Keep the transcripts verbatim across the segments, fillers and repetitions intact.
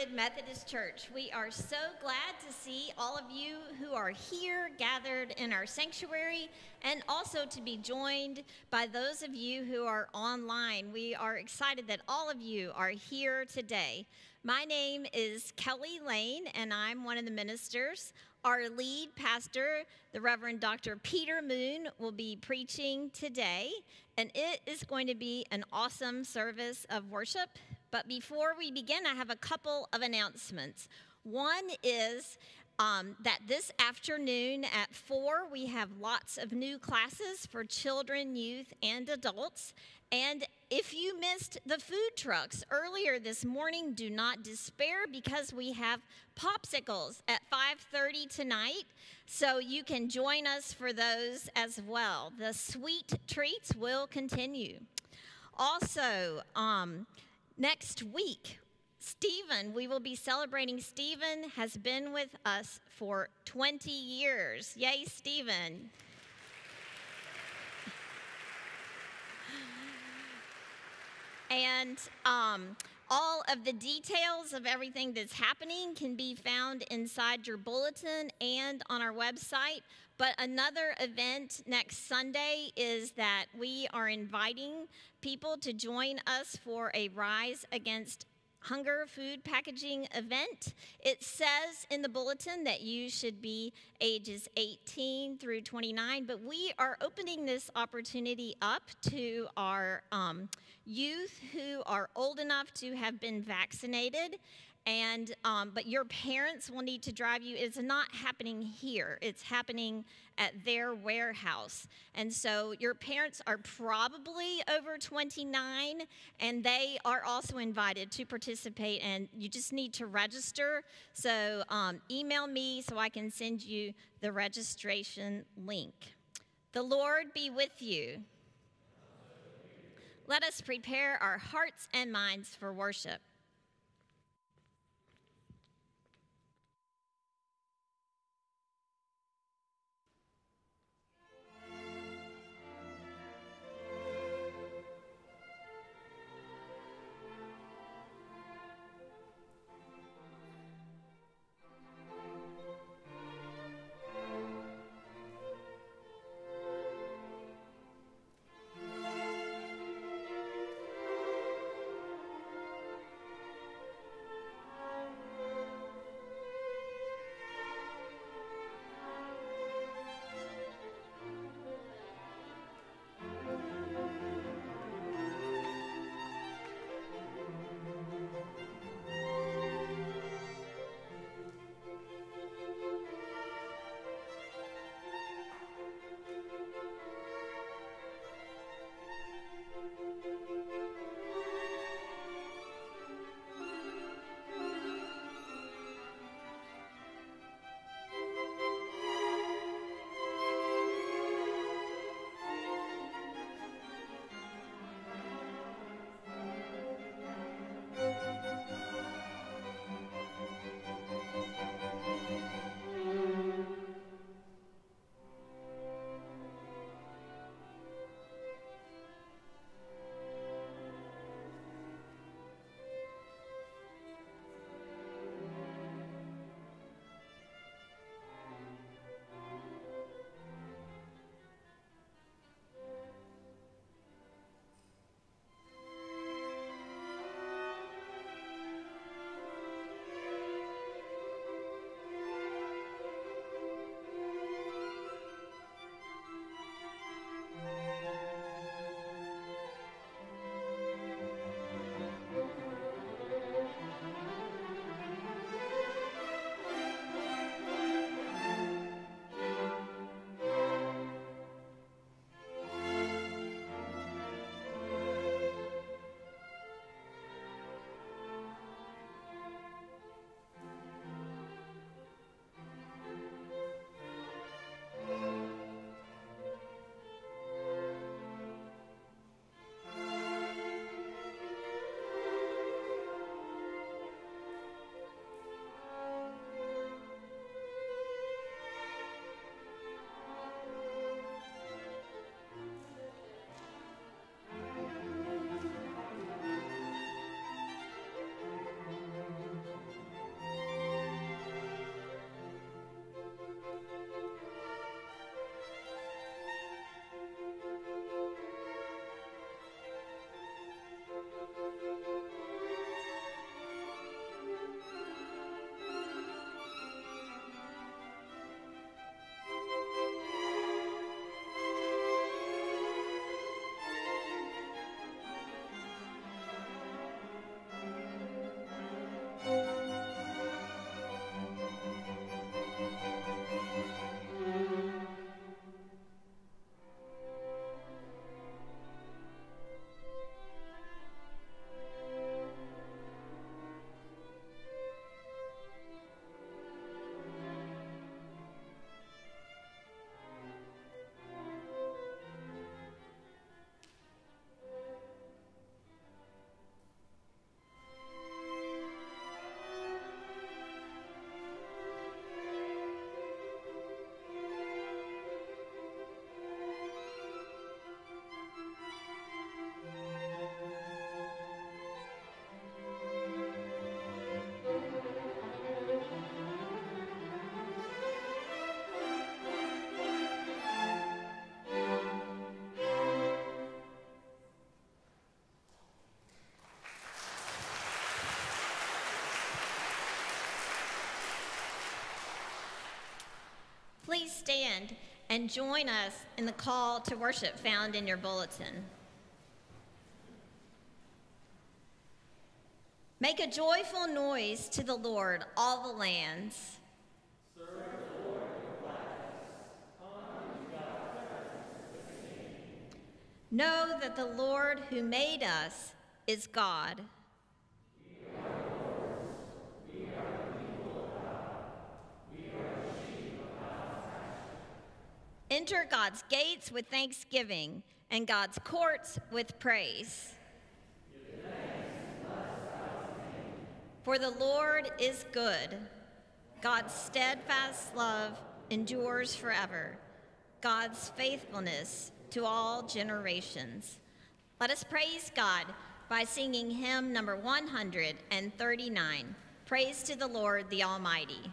United Methodist Church. We are so glad to see all of you who are here gathered in our sanctuary, and also to be joined by those of you who are online. We are excited that all of you are here today. My name is Kelly Lane, and I'm one of the ministers. Our lead pastor, the Reverend Doctor Peter Moon, will be preaching today, and it is going to be an awesome service of worship. But before we begin, I have a couple of announcements. One is um, that this afternoon at four, we have lots of new classes for children, youth, and adults. And if you missed the food trucks earlier this morning, do not despair, because we have popsicles at five thirty tonight, so you can join us for those as well. The sweet treats will continue. Also, um, next week, Stephen, we will be celebrating. Stephen has been with us for twenty years. Yay, Stephen. And um, all of the details of everything that's happening can be found inside your bulletin and on our website. But another event next Sunday is that we are inviting people to join us for a Rise Against Hunger food packaging event. It says in the bulletin that you should be ages eighteen through twenty-nine, but we are opening this opportunity up to our um, youth who are old enough to have been vaccinated. And um, but your parents will need to drive you. It's not happening here. It's happening at their warehouse. And so your parents are probably over twenty-nine, and they are also invited to participate, and you just need to register. So um, email me so I can send you the registration link. The Lord be with you. Let us prepare our hearts and minds for worship. stand and join us in the call to worship found in your bulletin. Make a joyful noise to the Lord, all the lands. Serve the Lord with gladness. Come to God's presence with singing. Know that the Lord who made us is God. We are Lord's. We are the people of God. We are the sheep of God's pasture. Enter God's gates with thanksgiving and God's courts with praise. Give thanks and bless God's name. For the Lord is good. God's steadfast love endures forever. God's faithfulness to all generations. Let us praise God by singing hymn number one hundred thirty-nine, Praise to the Lord the Almighty.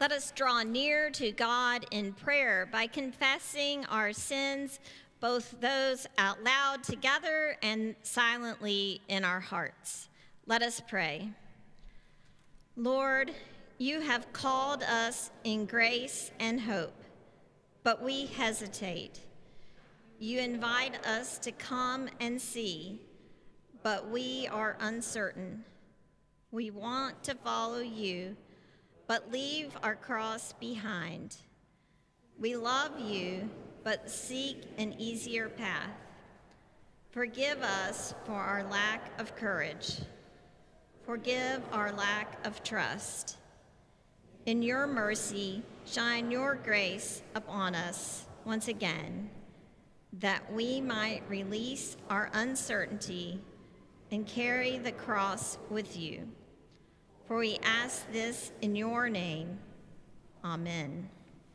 Let us draw near to God in prayer by confessing our sins, both those out loud together and silently in our hearts. Let us pray. Lord, you have called us in grace and hope, but we hesitate. You invite us to come and see, but we are uncertain. We want to follow you, but leave our cross behind. We love you, but seek an easier path. Forgive us for our lack of courage. Forgive our lack of trust. In your mercy, shine your grace upon us once again, that we might release our uncertainty and carry the cross with you. For we ask this in your name. Amen.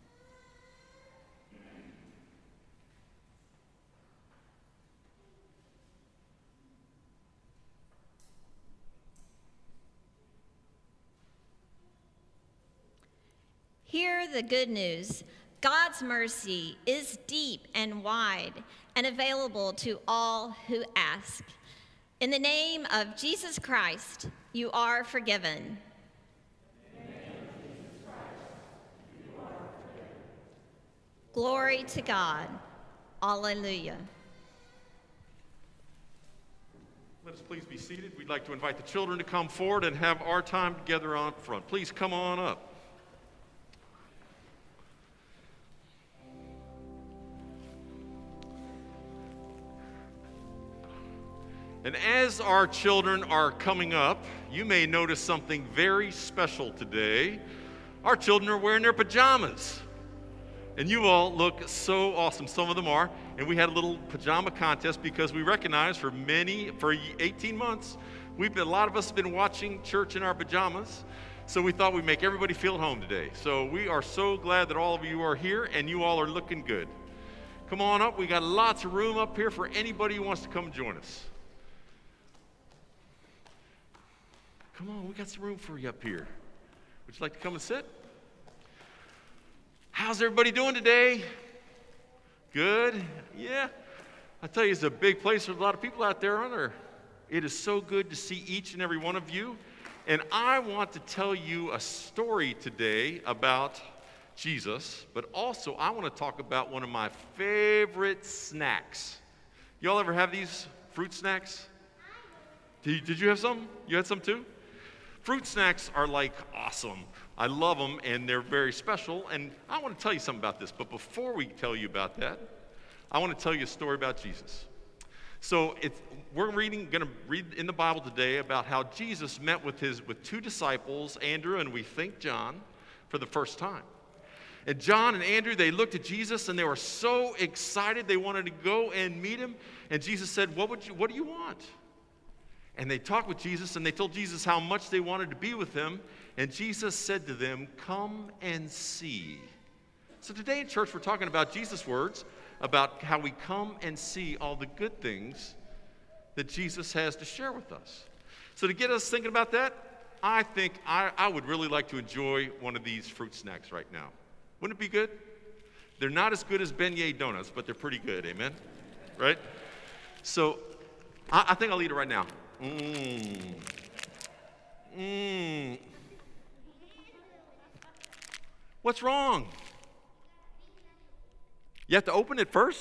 Hear the good news. God's mercy is deep and wide and available to all who ask. In the name of Jesus Christ, you are forgiven. In the name of Jesus Christ, you are forgiven. Glory to God. Alleluia. Let us please be seated. We'd like to invite the children to come forward and have our time together on front. Please come on up. And as our children are coming up, you may notice something very special today. Our children are wearing their pajamas. And you all look so awesome. Some of them are. And we had a little pajama contest because we recognize for many, for eighteen months, we've been, a lot of us have been watching church in our pajamas. So we thought we'd make everybody feel at home today. So we are so glad that all of you are here and you all are looking good. Come on up. We got lots of room up here for anybody who wants to come join us. Come on, we got some room for you up here. Would you like to come and sit? How's everybody doing today? Good? Yeah. I tell you, it's a big place. There's a lot of people out there, aren't there? It is so good to see each and every one of you. And I want to tell you a story today about Jesus, but also I want to talk about one of my favorite snacks. Y'all ever have these fruit snacks? Did you, did you have some? You had some too? Fruit snacks are like awesome. I love them and they're very special, and I want to tell you something about this. But before we tell you about that, I want to tell you a story about Jesus. So it's, we're reading, going to read in the Bible today about how Jesus met with his with two disciples, Andrew and we think John, for the first time. And John and Andrew, they looked at Jesus and they were so excited they wanted to go and meet him. And Jesus said, "What would you? What do you want?" And they talked with Jesus, and they told Jesus how much they wanted to be with him. And Jesus said to them, "Come and see." So today in church, we're talking about Jesus' words, about how we come and see all the good things that Jesus has to share with us. So to get us thinking about that, I think I, I would really like to enjoy one of these fruit snacks right now. Wouldn't it be good? They're not as good as beignet donuts, but they're pretty good, amen? Right? So I, I think I'll eat it right now. Mmm. Mmm. What's wrong? You have to open it first?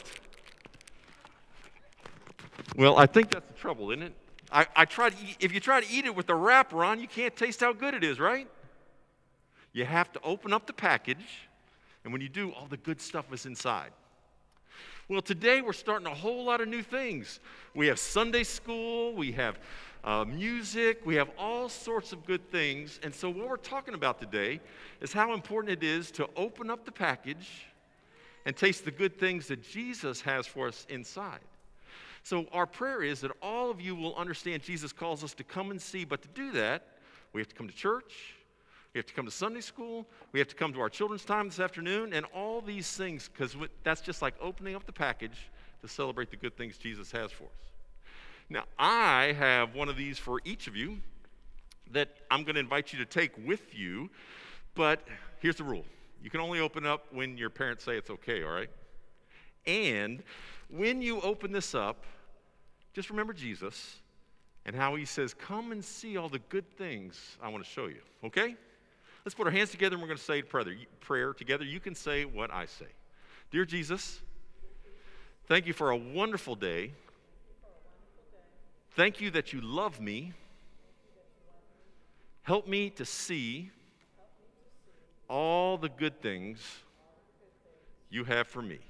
Well, I think that's the trouble, isn't it? I, I try to eat, if you try to eat it with the wrapper on, you can't taste how good it is, right? You have to open up the package, and when you do, all the good stuff is inside. Well, today we're starting a whole lot of new things. We have Sunday school, we have uh, music, we have all sorts of good things. And so what we're talking about today is how important it is to open up the package and taste the good things that Jesus has for us inside. So our prayer is that all of you will understand Jesus calls us to come and see, but to do that, we have to come to church, we have to come to Sunday school, we have to come to our children's time this afternoon, and all these things, because that's just like opening up the package to celebrate the good things Jesus has for us. Now, I have one of these for each of you that I'm going to invite you to take with you, but here's the rule. You can only open up when your parents say it's okay, all right? And when you open this up, just remember Jesus and how he says, come and see all the good things I want to show you, okay? Let's put our hands together and we're going to say prayer, prayer together. You can say what I say. Dear Jesus, thank you for a wonderful day. Thank you that you love me. Help me to see all the good things you have for me.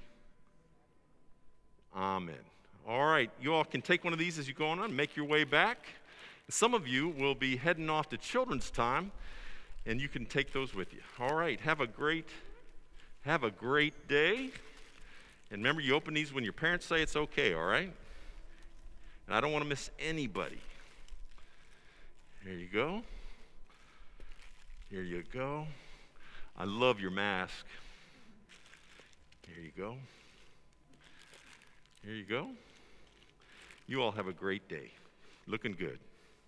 Amen. All right, you all can take one of these as you go on, make your way back. Some of you will be heading off to children's time, and you can take those with you. All right, have a great, have a great day. And remember, you open these when your parents say it's okay, all right? And I don't want to miss anybody. There you go. Here you go. I love your mask. Here you go. Here you go. You all have a great day. Looking good.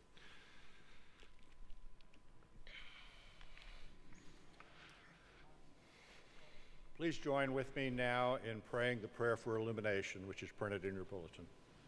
Please join with me now in praying the prayer for illumination, which is printed in your bulletin.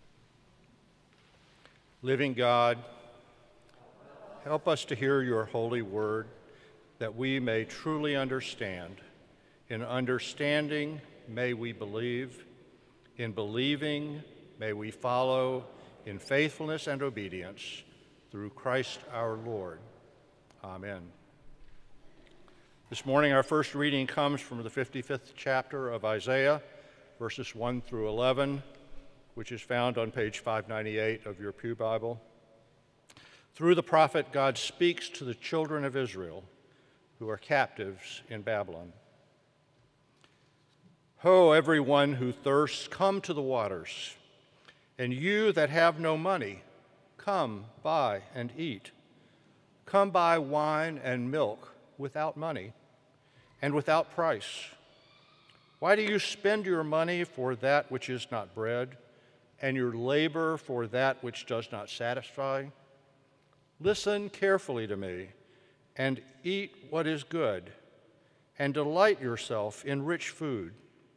Living God, help us to hear your holy word, that we may truly understand. In understanding, may we believe. In believing, may we follow in faithfulness and obedience through Christ our Lord. Amen. This morning, our first reading comes from the fifty-fifth chapter of Isaiah, verses one through eleven, which is found on page five ninety-eight of your Pew Bible. Through the prophet, God speaks to the children of Israel who are captives in Babylon. Ho, everyone who thirsts, come to the waters, and you that have no money, come, buy and eat. Come buy wine and milk without money and without price. Why do you spend your money for that which is not bread, and your labor for that which does not satisfy? Listen carefully to me, and eat what is good, and delight yourself in rich food.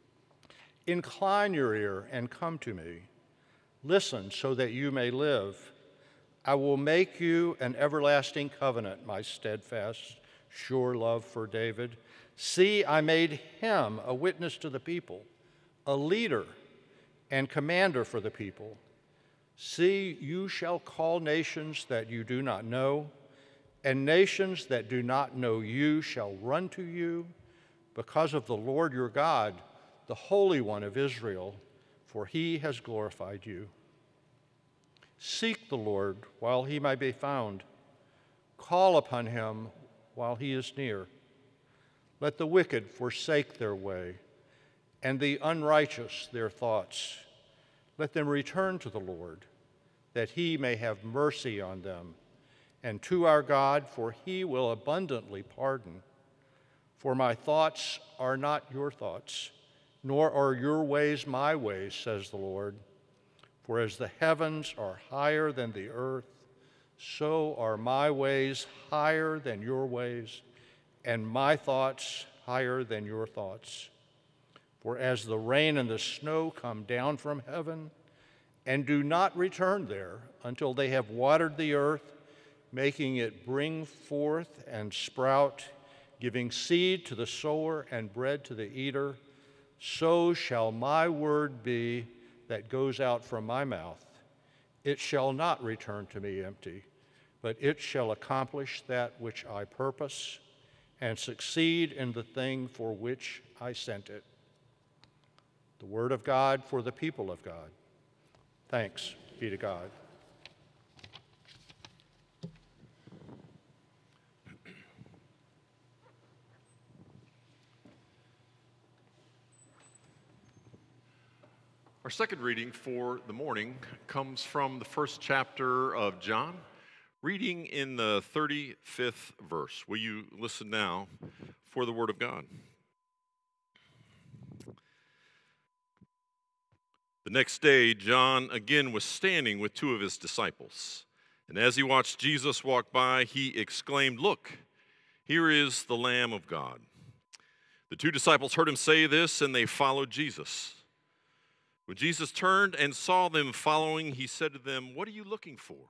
Incline your ear and come to me. Listen so that you may live. I will make you an everlasting covenant, my steadfast, sure love for David. See, I made him a witness to the people, a leader and commander for the people. See, you shall call nations that you do not know, and nations that do not know you shall run to you because of the Lord your God, the Holy One of Israel, for he has glorified you. Seek the Lord while he may be found. Call upon him while he is near. Let the wicked forsake their way, and the unrighteous their thoughts. Let them return to the Lord, that he may have mercy on them, and to our God, for he will abundantly pardon. For my thoughts are not your thoughts, nor are your ways my ways, says the Lord. For as the heavens are higher than the earth, so are my ways higher than your ways, and my thoughts higher than your thoughts. For as the rain and the snow come down from heaven, and do not return there until they have watered the earth, making it bring forth and sprout, giving seed to the sower and bread to the eater, so shall my word be that goes out from my mouth. It shall not return to me empty, but it shall accomplish that which I purpose and succeed in the thing for which I sent it. The word of God for the people of God. Thanks be to God. Our second reading for the morning comes from the first chapter of John, reading in the thirty-fifth verse. Will you listen now for the word of God? The next day, John again was standing with two of his disciples. And as he watched Jesus walk by, he exclaimed, "Look, Here is the Lamb of God. The two disciples heard him say this, and they followed Jesus. When Jesus turned and saw them following, he said to them, "What are you looking for?"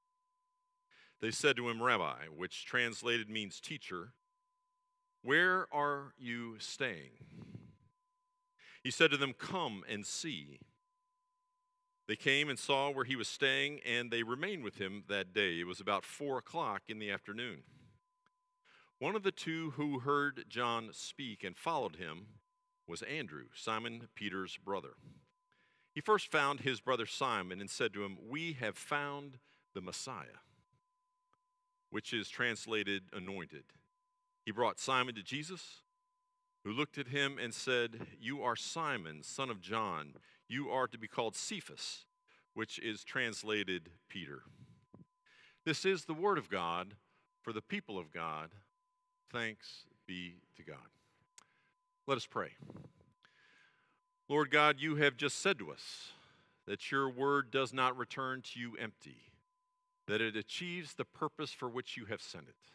They said to him, "Rabbi," which translated means teacher, "where are you staying?" He said to them, "Come and see." They came and saw where he was staying, and they remained with him that day. It was about four o'clock in the afternoon. One of the two who heard John speak and followed him was Andrew, Simon Peter's brother. He first found his brother Simon and said to him, "We have found the Messiah," which is translated anointed. He brought Simon to Jesus, who looked at him and said, "You are Simon, son of John. You are to be called Cephas," which is translated Peter. This is the word of God for the people of God. Thanks be to God. Let us pray. Lord God, you have just said to us that your word does not return to you empty, that it achieves the purpose for which you have sent it.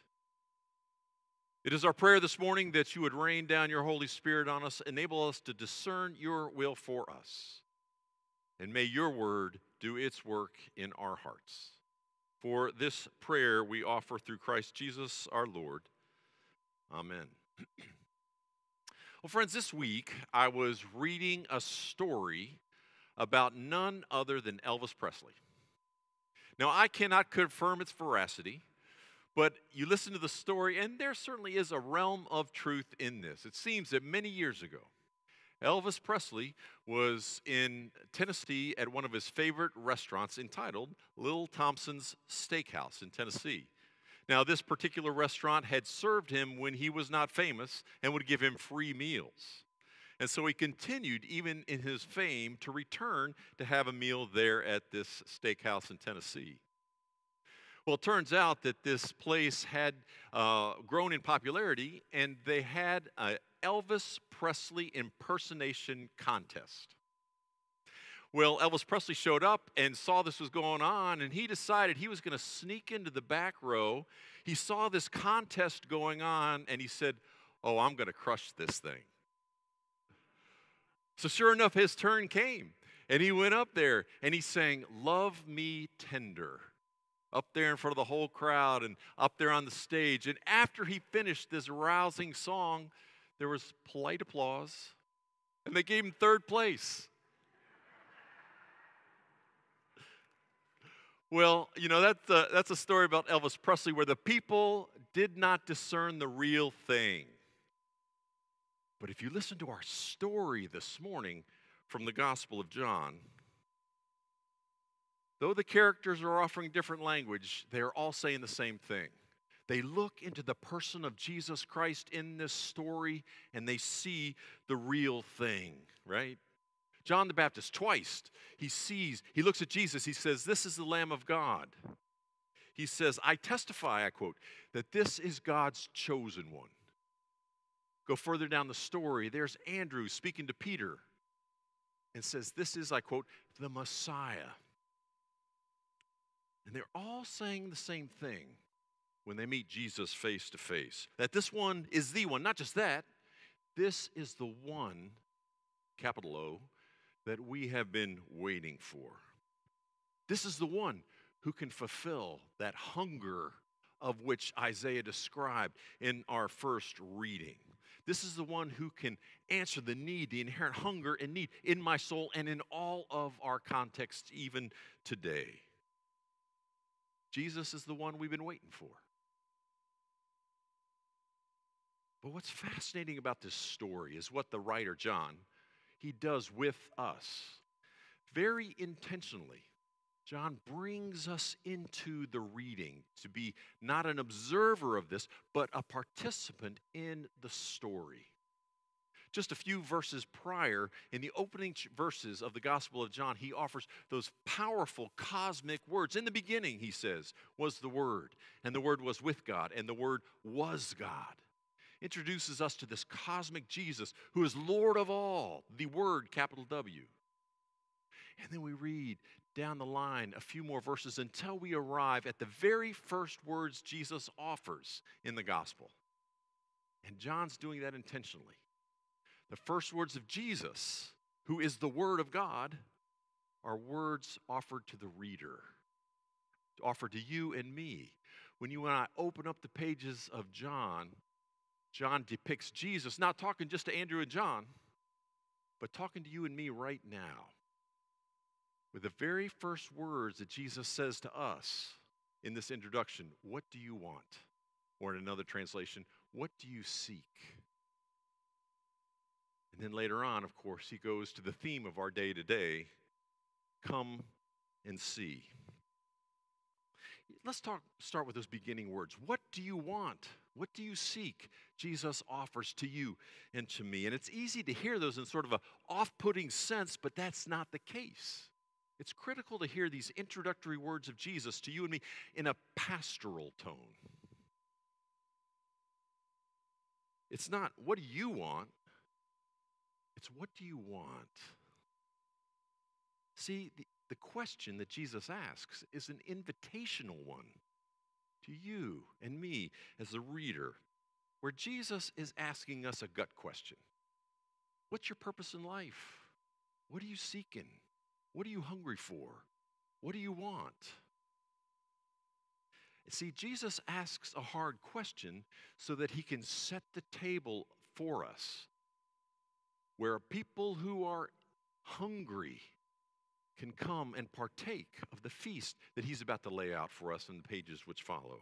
It is our prayer this morning that you would rain down your Holy Spirit on us, enable us to discern your will for us, and may your word do its work in our hearts. For this prayer we offer through Christ Jesus our Lord. Amen. Well, friends, this week I was reading a story about none other than Elvis Presley. Now, I cannot confirm its veracity, but you listen to the story, and there certainly is a realm of truth in this. It seems that many years ago, Elvis Presley was in Tennessee at one of his favorite restaurants entitled Little Thompson's Steakhouse in Tennessee. Now, this particular restaurant had served him when he was not famous and would give him free meals. And so he continued, even in his fame, to return to have a meal there at this steakhouse in Tennessee. Well, it turns out that this place had uh, grown in popularity, and they had an Elvis Presley impersonation contest. Well, Elvis Presley showed up and saw this was going on, and he decided he was going to sneak into the back row. He saw this contest going on, and he said, "Oh, I'm going to crush this thing." So sure enough, his turn came, and he went up there, and he sang, "Love Me Tender," up there in front of the whole crowd and up there on the stage. And after he finished this rousing song, there was polite applause, and they gave him third place. Well, you know, that's a, that's a story about Elvis Presley where the people did not discern the real thing. But if you listen to our story this morning from the Gospel of John, though the characters are offering different language, they are all saying the same thing. They look into the person of Jesus Christ in this story, and they see the real thing, right? John the Baptist, twice, he sees, he looks at Jesus, he says, "This is the Lamb of God." He says, "I testify," I quote, "that this is God's chosen one." Go further down the story, there's Andrew speaking to Peter and says, "This is," I quote, "the Messiah." And they're all saying the same thing when they meet Jesus face to face, that this one is the one. Not just that, this is the one, capital O, that we have been waiting for. This is the one who can fulfill that hunger of which Isaiah described in our first reading. This is the one who can answer the need, the inherent hunger and need in my soul and in all of our contexts even today. Jesus is the one we've been waiting for. But what's fascinating about this story is what the writer, John, he does with us. Very intentionally, John brings us into the reading to be not an observer of this, but a participant in the story. Just a few verses prior, in the opening verses of the Gospel of John, he offers those powerful cosmic words. In the beginning, he says, was the Word, and the Word was with God, and the Word was God. Introduces us to this cosmic Jesus who is Lord of all, the Word, capital W. And then we read down the line a few more verses until we arrive at the very first words Jesus offers in the gospel. And John's doing that intentionally. The first words of Jesus, who is the Word of God, are words offered to the reader, offered to you and me. When you and I open up the pages of John, John depicts Jesus, not talking just to Andrew and John, but talking to you and me right now. With the very first words that Jesus says to us in this introduction, what do you want? Or in another translation, what do you seek? And then later on, of course, he goes to the theme of our day today, come and see. Let's talk, start with those beginning words. What do you want? What do you seek? Jesus offers to you and to me. And it's easy to hear those in sort of a off-putting sense, but that's not the case. It's critical to hear these introductory words of Jesus to you and me in a pastoral tone. It's not, what do you want? It's, what do you want? See, the, the question that Jesus asks is an invitational one to you and me as the reader, where Jesus is asking us a gut question. What's your purpose in life? What are you seeking? What are you hungry for? What do you want? See, Jesus asks a hard question so that he can set the table for us, where people who are hungry can come and partake of the feast that he's about to lay out for us in the pages which follow.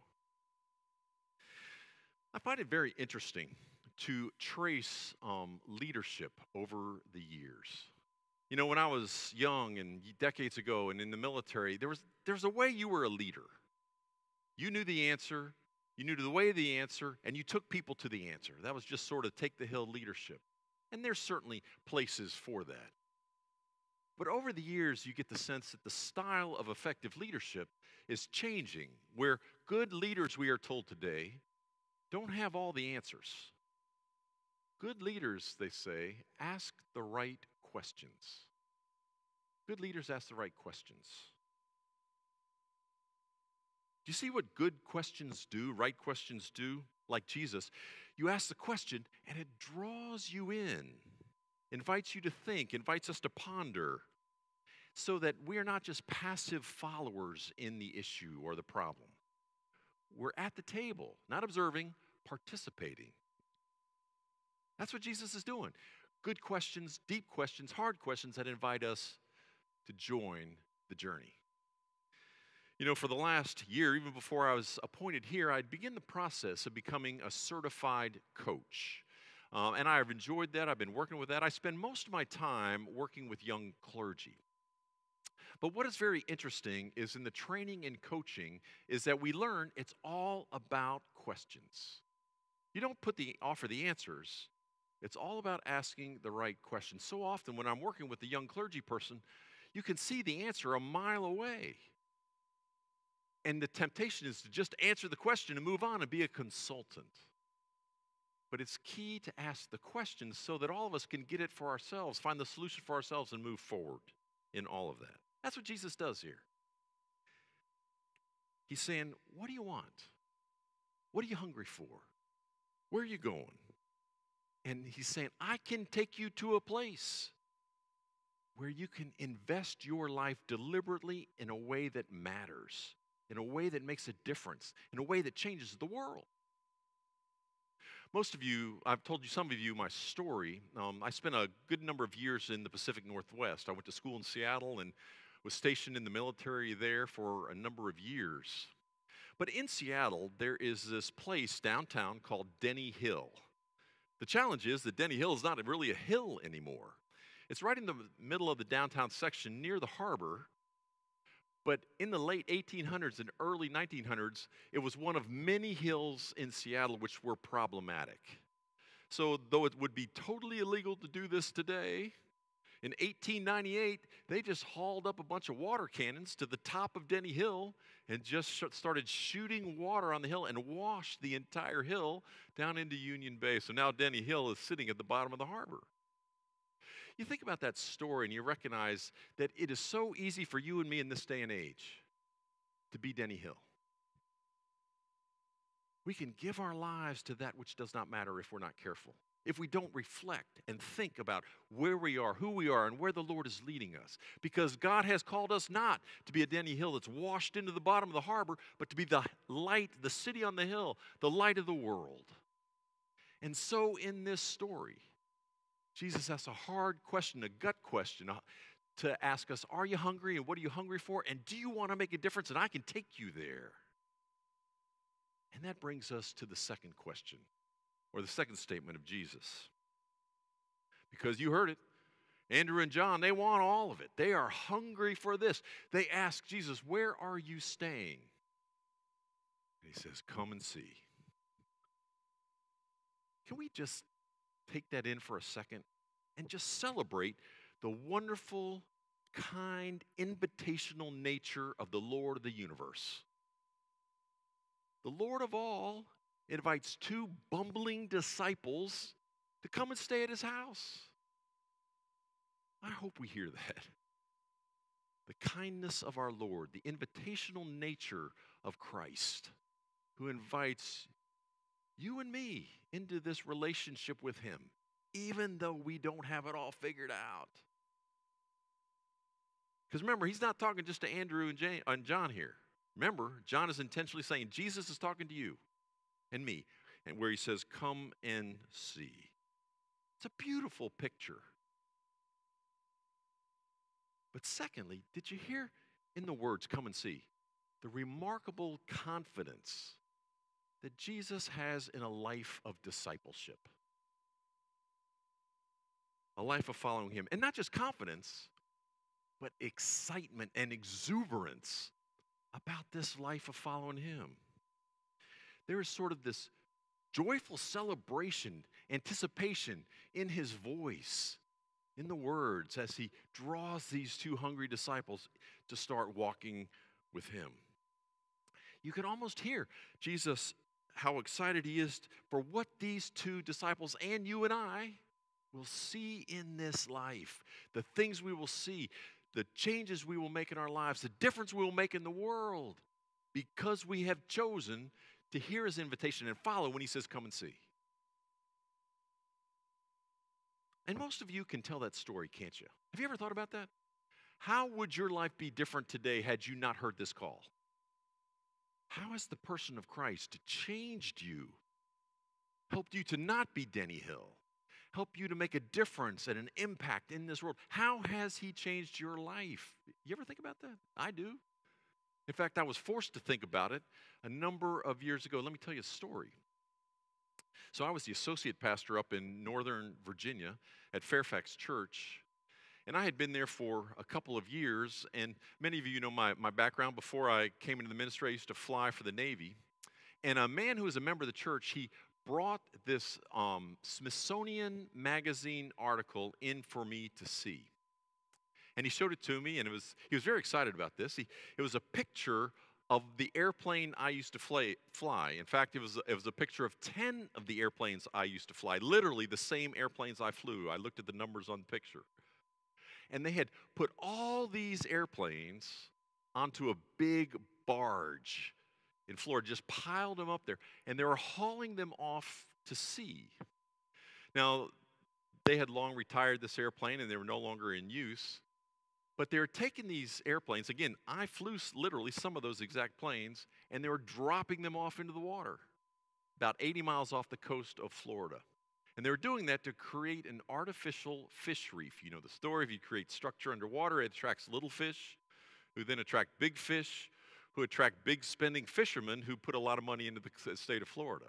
I find it very interesting to trace um, leadership over the years. You know, when I was young and decades ago and in the military, there was, there was a way you were a leader. You knew the answer, you knew the way of the answer, and you took people to the answer. That was just sort of take the hill leadership. And there's certainly places for that. But over the years, you get the sense that the style of effective leadership is changing, where good leaders, we are told today, don't have all the answers. Good leaders, they say, ask the right questions. Good leaders ask the right questions. Do you see what good questions do, right questions do? Like Jesus, you ask the question and it draws you in, invites you to think, invites us to ponder, so that we're not just passive followers in the issue or the problem. We're at the table, not observing, participating. That's what Jesus is doing. Good questions, deep questions, hard questions that invite us to join the journey. You know, for the last year, even before I was appointed here, I'd begin the process of becoming a certified coach. Um, and I've enjoyed that. I've been working with that. I spend most of my time working with young clergy. But what is very interesting is in the training and coaching is that we learn it's all about questions. You don't put the offer the answers. It's all about asking the right questions. So often when I'm working with a young clergy person, you can see the answer a mile away. And the temptation is to just answer the question and move on and be a consultant. But it's key to ask the questions so that all of us can get it for ourselves, find the solution for ourselves, and move forward in all of that. That's what Jesus does here. He's saying, what do you want? What are you hungry for? Where are you going? And he's saying, I can take you to a place where you can invest your life deliberately in a way that matters, in a way that makes a difference, in a way that changes the world. Most of you, I've told you, some of you, my story. Um, I spent a good number of years in the Pacific Northwest. I went to school in Seattle and was stationed in the military there for a number of years. But in Seattle, there is this place downtown called Denny Hill. The challenge is that Denny Hill is not really a hill anymore. It's right in the middle of the downtown section near the harbor. But in the late eighteen hundreds and early nineteen hundreds, it was one of many hills in Seattle which were problematic. So though it would be totally illegal to do this today, in eighteen ninety-eight, they just hauled up a bunch of water cannons to the top of Denny Hill and just sh- started shooting water on the hill and washed the entire hill down into Union Bay. So now Denny Hill is sitting at the bottom of the harbor. You think about that story and you recognize that it is so easy for you and me in this day and age to be Denny Hill. we can give our lives to that which does not matter if we're not careful. If we don't reflect and think about where we are, who we are, and where the Lord is leading us. Because God has called us not to be a Denny Hill that's washed into the bottom of the harbor, but to be the light, the city on the hill, the light of the world. And so in this story, Jesus asks a hard question, a gut question uh, to ask us, are you hungry and what are you hungry for? And do you want to make a difference? And I can take you there. And that brings us to the second question, or the second statement of Jesus. Because you heard it, Andrew and John, they want all of it. They are hungry for this. They ask Jesus, where are you staying? And he says, come and see. Can we just take that in for a second and just celebrate the wonderful, kind, invitational nature of the Lord of the universe? The Lord of all invites two bumbling disciples to come and stay at his house. I hope we hear that. The kindness of our Lord, the invitational nature of Christ, who invites you and me into this relationship with him, even though we don't have it all figured out. Because remember, he's not talking just to Andrew and, Jane, and John here. Remember, John is intentionally saying, Jesus is talking to you and me, and where he says, come and see. It's a beautiful picture. But secondly, did you hear in the words, come and see, the remarkable confidence that Jesus has in a life of discipleship? A life of following him. And not just confidence, but excitement and exuberance about this life of following him. There is sort of this joyful celebration, anticipation in his voice, in the words, as he draws these two hungry disciples to start walking with him. You can almost hear Jesus, how excited he is for what these two disciples and you and I will see in this life, the things we will see, the changes we will make in our lives, the difference we will make in the world, because we have chosen to hear his invitation and follow when he says, come and see. And most of you can tell that story, can't you? Have you ever thought about that? How would your life be different today had you not heard this call? How has the person of Christ changed you, helped you to not be Denny Hill, help you to make a difference and an impact in this world? How has he changed your life? You ever think about that? I do. In fact, I was forced to think about it a number of years ago. Let me tell you a story. So I was the associate pastor up in Northern Virginia at Fairfax Church, and I had been there for a couple of years, and many of you know my, my background. Before I came into the ministry, I used to fly for the Navy, and a man who was a member of the church, he brought this um, Smithsonian Magazine article in for me to see. And he showed it to me, and it was he was very excited about this. He, it was a picture of the airplane I used to fly, fly. In fact, it was, it was a picture of ten of the airplanes I used to fly, literally the same airplanes I flew. I looked at the numbers on the picture. And they had put all these airplanes onto a big barge in Florida, just piled them up there, and they were hauling them off to sea. Now, they had long retired this airplane, and they were no longer in use. But they were taking these airplanes, again, I flew literally some of those exact planes, and they were dropping them off into the water, about eighty miles off the coast of Florida. And they were doing that to create an artificial fish reef. You know the story, if you create structure underwater, it attracts little fish, who then attract big fish, who attract big spending fishermen who put a lot of money into the state of Florida.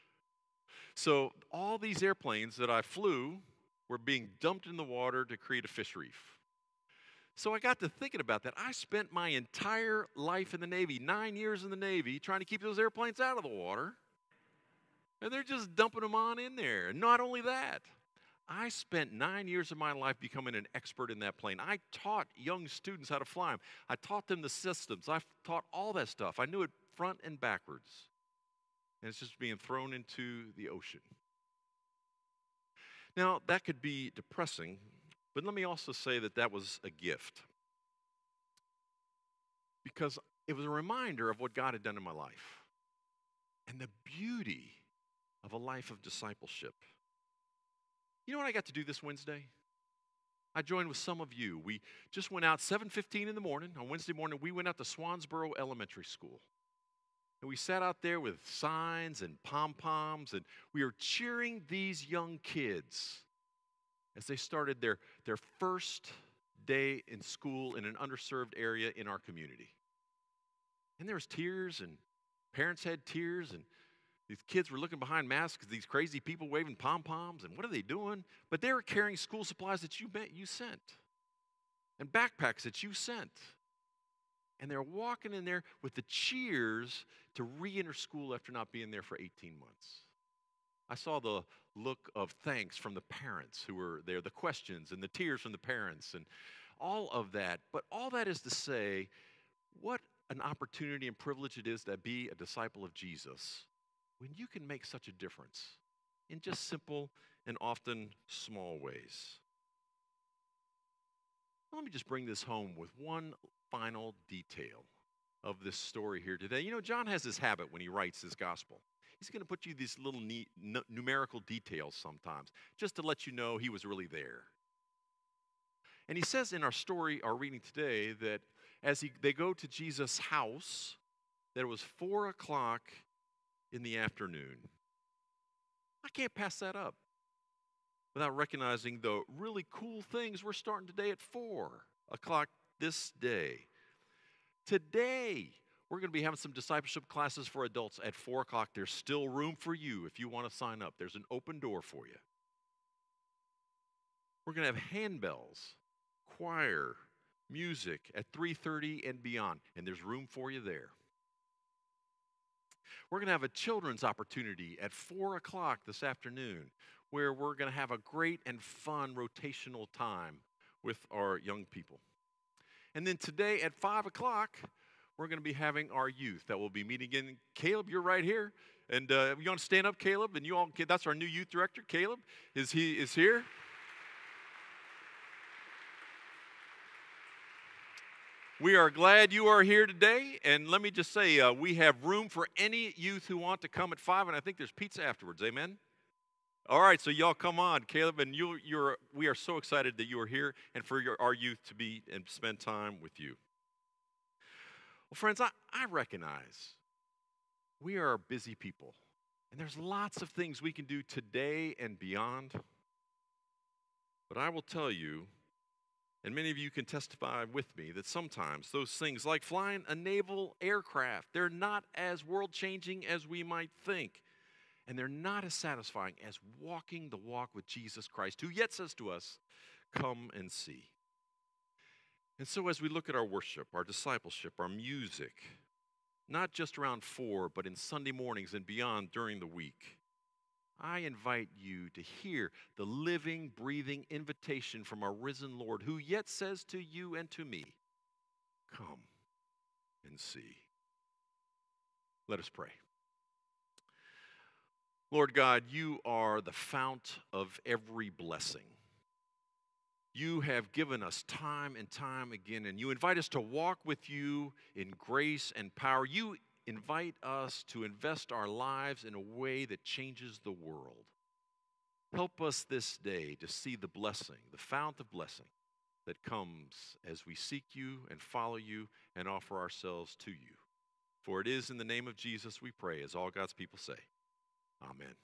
So all these airplanes that I flew were being dumped in the water to create a fish reef. So I got to thinking about that. I spent my entire life in the Navy, nine years in the Navy, trying to keep those airplanes out of the water. And they're just dumping them on in there. And not only that, I spent nine years of my life becoming an expert in that plane. I taught young students how to fly them. I taught them the systems. I taught all that stuff. I knew it front and backwards. And it's just being thrown into the ocean. Now, that could be depressing. But let me also say that that was a gift, because it was a reminder of what God had done in my life. and the beauty of a life of discipleship. You know what I got to do this Wednesday? I joined with some of you. We just went out seven fifteen in the morning. On Wednesday morning, we went out to Swansboro Elementary School. And we sat out there with signs and pom-poms, and we were cheering these young kids as they started their, their first day in school in an underserved area in our community. And there was tears, and parents had tears, and these kids were looking behind masks, these crazy people waving pom-poms, and what are they doing? But they were carrying school supplies that you bet you sent, and backpacks that you sent. And they're walking in there with the cheers to re-enter school after not being there for eighteen months. I saw the look of thanks from the parents who were there, the questions and the tears from the parents, and all of that. But all that is to say, what an opportunity and privilege it is to be a disciple of Jesus when you can make such a difference in just simple and often small ways. Let me just bring this home with one final detail of this story here today. You know, John has this habit when he writes his gospel. He's going to put you these little neat, n- numerical details sometimes, just to let you know he was really there. And he says in our story, our reading today, that as he, they go to Jesus' house, that it was four o'clock in the afternoon. I can't pass that up without recognizing the really cool things we're starting today at four o'clock this day. Today, we're going to be having some discipleship classes for adults at four o'clock. There's still room for you if you want to sign up. There's an open door for you. We're going to have handbells, choir, music at three thirty and beyond, and there's room for you there. We're going to have a children's opportunity at four o'clock this afternoon where we're going to have a great and fun rotational time with our young people. And then today at five o'clock, we're going to be having our youth that will be meeting again. Caleb, you're right here. And uh, you want to stand up, Caleb? And you all, that's our new youth director, Caleb. Is he is here? We are glad you are here today, and let me just say, uh, we have room for any youth who want to come at five, and I think there's pizza afterwards, amen? All right, so y'all come on, Caleb, and you, you're, we are so excited that you are here and for your, our youth to be and spend time with you. Well, friends, I, I recognize we are busy people, and there's lots of things we can do today and beyond, but I will tell you, and many of you can testify with me, that sometimes those things like flying a naval aircraft, they're not as world-changing as we might think. And they're not as satisfying as walking the walk with Jesus Christ, who yet says to us, come and see. And so as we look at our worship, our discipleship, our music, not just around four, but in Sunday mornings and beyond during the week, I invite you to hear the living, breathing invitation from our risen Lord, who yet says to you and to me, come and see. Let us pray. Lord God, you are the fount of every blessing. You have given us time and time again, and you invite us to walk with you in grace and power. You invite us to invest our lives in a way that changes the world. Help us this day to see the blessing, the fount of blessing that comes as we seek you and follow you and offer ourselves to you. For it is in the name of Jesus we pray, as all God's people say, amen.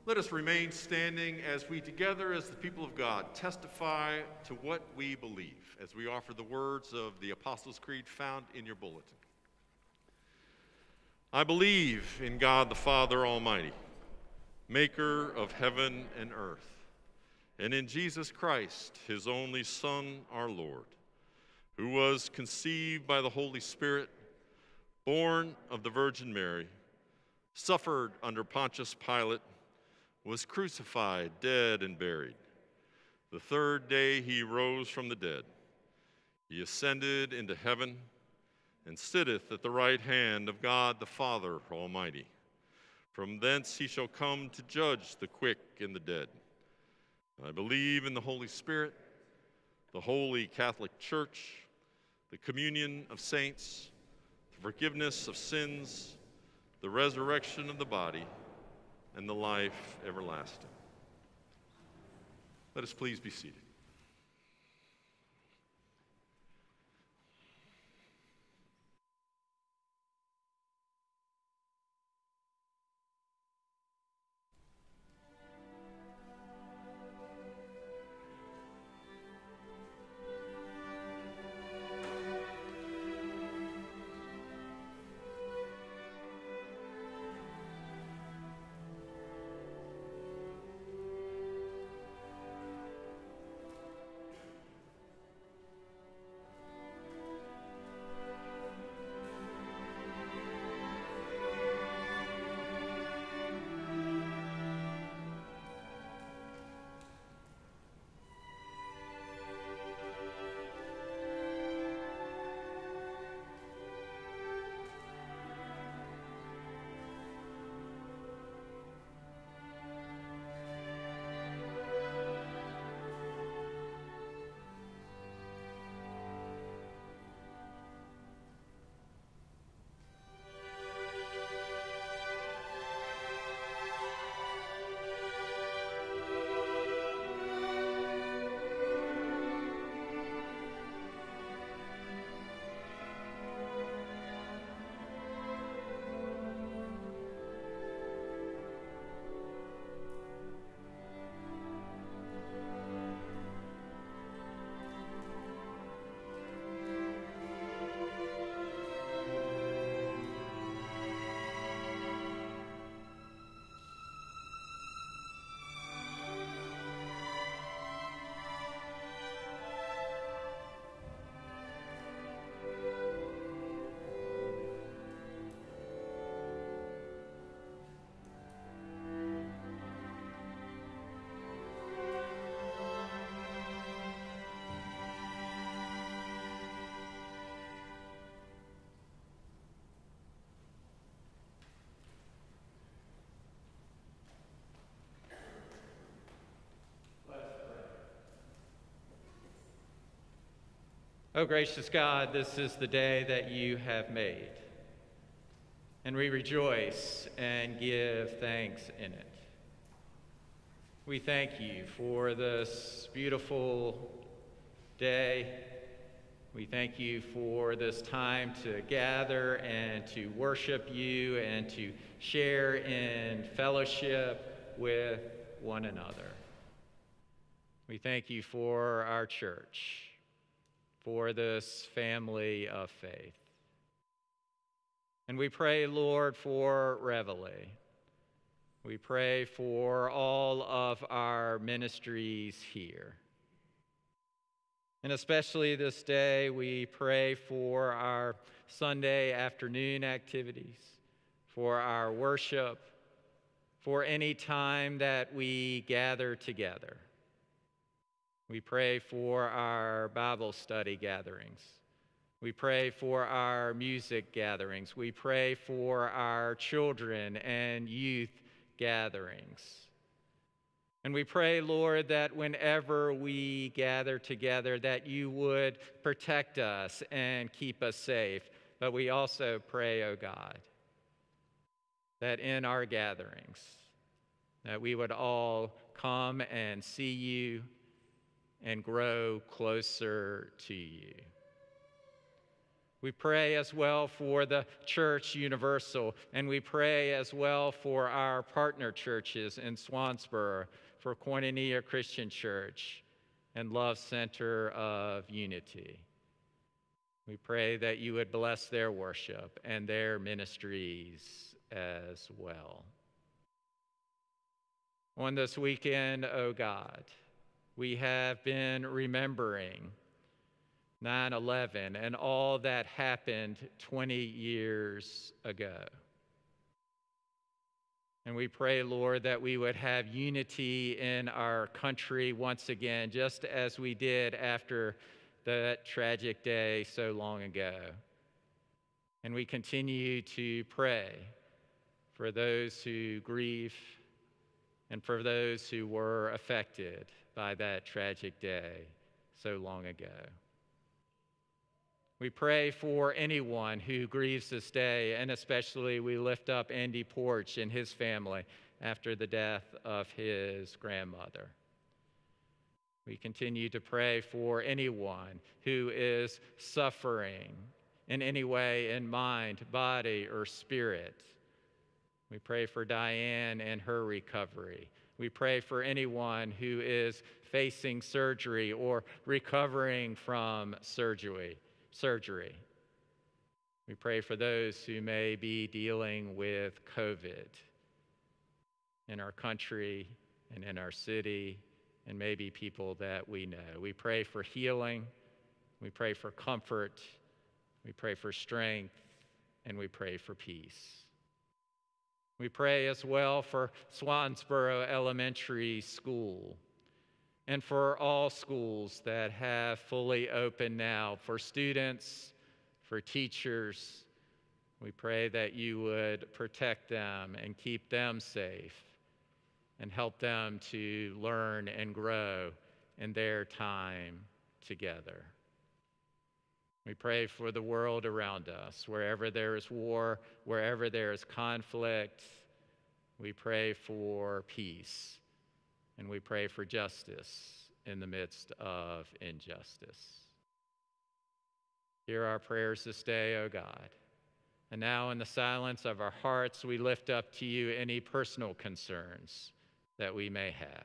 Let us remain standing as we together as the people of God testify to what we believe as we offer the words of the Apostles' Creed found in your bulletin. I believe in God the Father Almighty, maker of heaven and earth, and in Jesus Christ, his only Son, our Lord, who was conceived by the Holy Spirit, born of the Virgin Mary, suffered under Pontius Pilate, was crucified, dead, and buried. The third day he rose from the dead. He ascended into heaven and sitteth at the right hand of God the Father Almighty. From thence he shall come to judge the quick and the dead. I believe in the Holy Spirit, the holy Catholic Church, the communion of saints, the forgiveness of sins, the resurrection of the body, and the life everlasting. Let us please be seated. O gracious God, this is the day that you have made, and we rejoice and give thanks in it. We thank you for this beautiful day. We thank you for this time to gather and to worship you and to share in fellowship with one another. We thank you for our church, for this family of faith. And we pray, Lord, for Reveille. We pray for all of our ministries here. And especially this day, we pray for our Sunday afternoon activities, for our worship, for any time that we gather together. We pray for our Bible study gatherings. We pray for our music gatherings. We pray for our children and youth gatherings. And we pray, Lord, that whenever we gather together, that you would protect us and keep us safe. But we also pray, O God, that in our gatherings, that we would all come and see you and grow closer to you. We pray as well for the Church Universal, and we pray as well for our partner churches in Swansboro, for Koinonia Christian Church and Love Center of Unity. We pray that you would bless their worship and their ministries as well. On this weekend, oh God, we have been remembering nine eleven and all that happened twenty years ago. And we pray, Lord, that we would have unity in our country once again, just as we did after that tragic day so long ago. And we continue to pray for those who grieve and for those who were affected by that tragic day so long ago. We pray for anyone who grieves this day, and especially we lift up Andy Porch and his family after the death of his grandmother. We continue to pray for anyone who is suffering in any way in mind, body, or spirit. We pray for Diane and her recovery. We pray for anyone who is facing surgery or recovering from surgery. surgery. We pray for those who may be dealing with COVID in our country and in our city, and maybe people that we know. We pray for healing, we pray for comfort, we pray for strength, and we pray for peace. We pray as well for Swansboro Elementary School, and for all schools that have fully opened now, for students, for teachers. We pray that you would protect them and keep them safe and help them to learn and grow in their time together. We pray for the world around us, wherever there is war, wherever there is conflict. We pray for peace. And we pray for justice in the midst of injustice. Hear our prayers this day, O God. And now in the silence of our hearts, we lift up to you any personal concerns that we may have.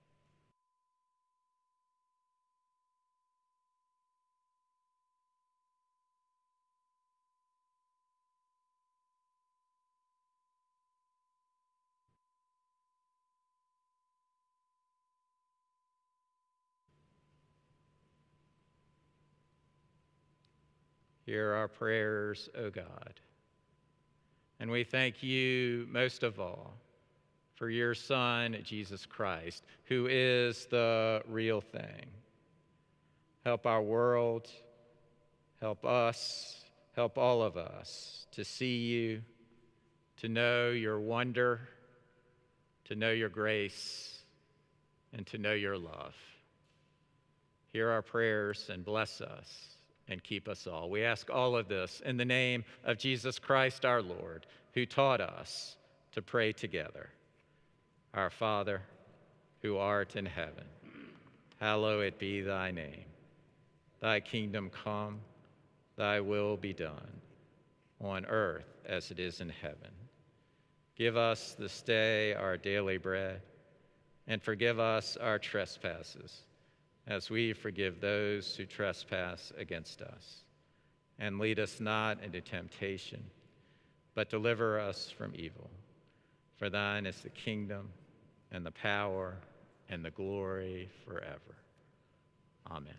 Hear our prayers, O God. And we thank you most of all for your Son, Jesus Christ, who is the real thing. Help our world, help us, help all of us to see you, to know your wonder, to know your grace, and to know your love. Hear our prayers and bless us and keep us all. We ask all of this in the name of Jesus Christ our Lord, who taught us to pray together. Our Father, who art in heaven, hallowed be thy name. Thy kingdom come, thy will be done, on earth as it is in heaven. Give us this day our daily bread, and forgive us our trespasses, as we forgive those who trespass against us. And lead us not into temptation, but deliver us from evil. For thine is the kingdom, and the power, and the glory forever. Amen.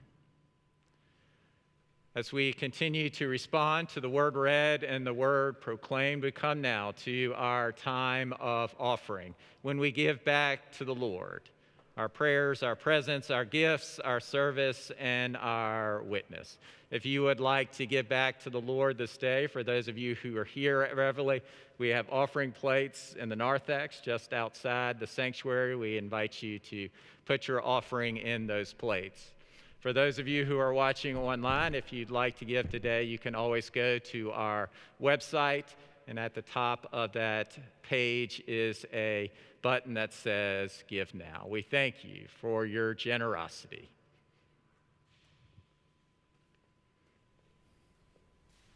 As we continue to respond to the word read and the word proclaimed, we come now to our time of offering, when we give back to the Lord our prayers, our presence, our gifts, our service, and our witness. If you would like to give back to the Lord this day, for those of you who are here at Reveille, we have offering plates in the narthex just outside the sanctuary. We invite you to put your offering in those plates. For those of you who are watching online, if you'd like to give today, you can always go to our website, and at the top of that page is a button that says Give Now. We thank you for your generosity.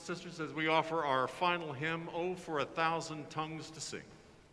sisters, as we offer our final hymn, Oh, for a Thousand Tongues to Sing.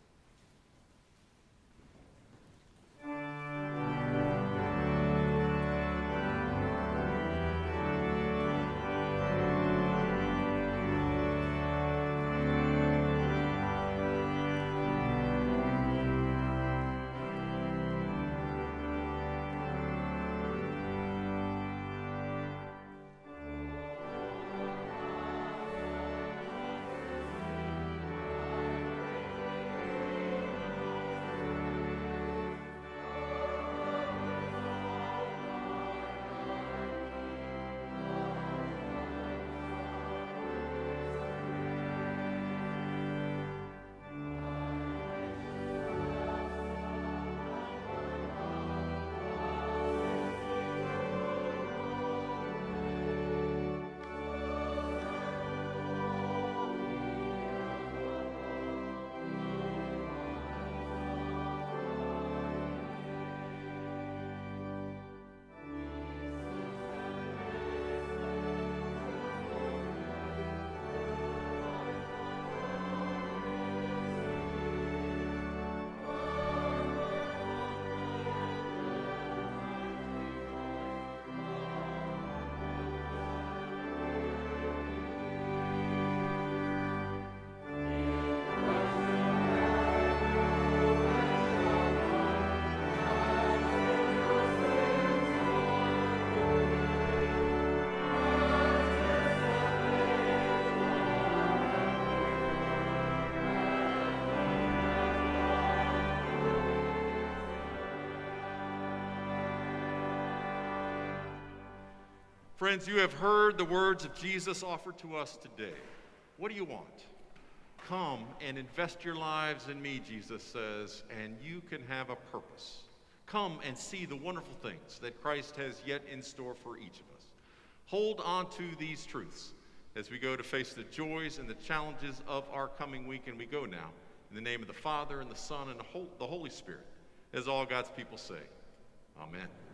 Friends, you have heard the words of Jesus offered to us today. What do you want? Come and invest your lives in me, Jesus says, and you can have a purpose. Come and see the wonderful things that Christ has yet in store for each of us. Hold on to these truths as we go to face the joys and the challenges of our coming week, and we go now in the name of the Father and the Son and the Holy Spirit, as all God's people say, Amen.